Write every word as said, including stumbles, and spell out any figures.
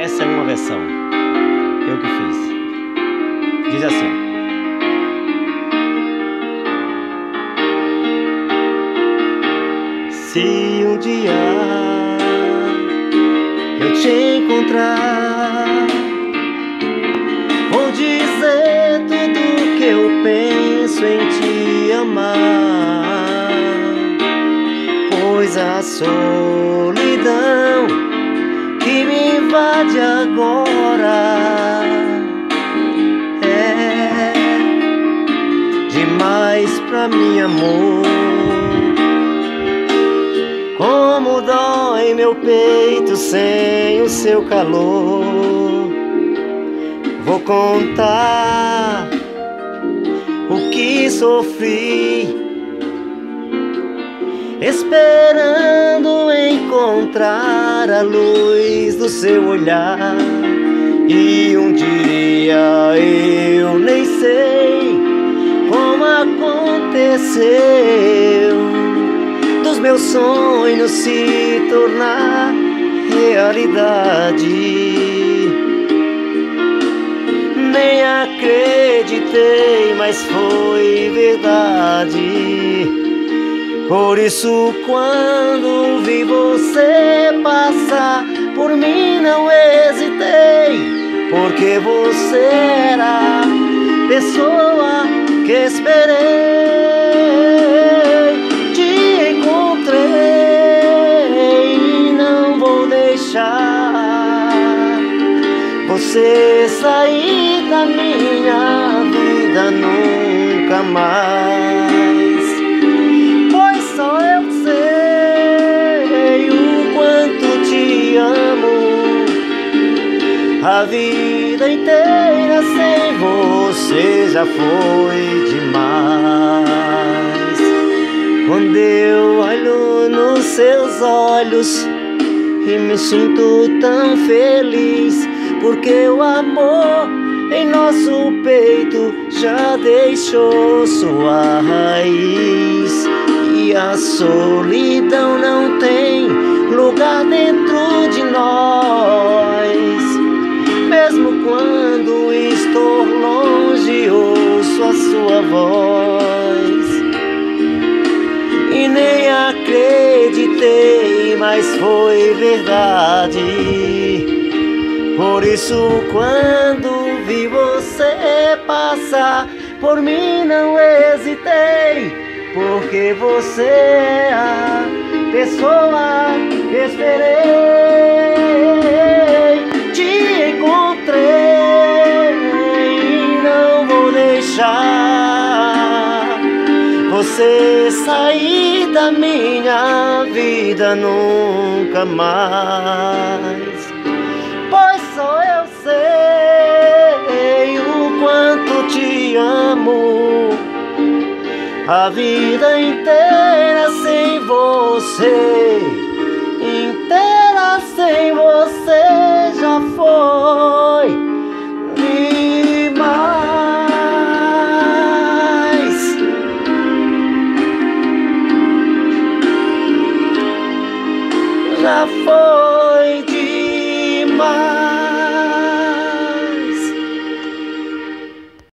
Essa é uma versão, eu que fiz. Diz assim: se um dia eu te encontrar, vou dizer tudo que eu penso em te amar, pois a solidão que me invade agora é demais pra mim, amor. Como dói meu peito sem o seu calor. Vou contar o que sofri, esperando encontrar a luz do seu olhar. E um dia eu nem sei como aconteceu dos meus sonhos se tornar realidade. Nem acreditei, mas foi verdade. Por isso quando vi você passar por mim não hesitei, porque você era a pessoa que esperei. Te encontrei e não vou deixar você sair da minha vida nunca mais. Pois só eu sei o quanto te amo. A vida inteira sem você já foi demais. Quando eu olho nos seus olhos e me sinto tão feliz, porque o amor em nosso peito já deixou sua raiz. E a solidão não tem lugar dentro de nós. Mesmo quando estou longe, ouço a sua voz. E nem acreditei, mas foi verdade. Por isso quando vi você passar por mim não hesitei, porque você é a pessoa que esperei. Te encontrei e não vou deixar você sair da minha vida nunca mais. Pois só eu sei o quanto te amo. A vida inteira sem você